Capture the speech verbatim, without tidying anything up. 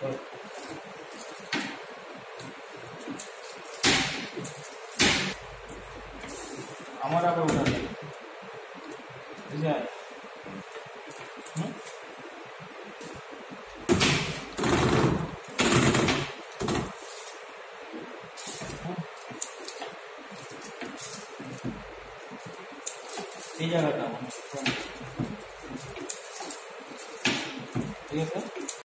আমার আবার উঠা যায় এই জায়গাটা ঠিক আছে।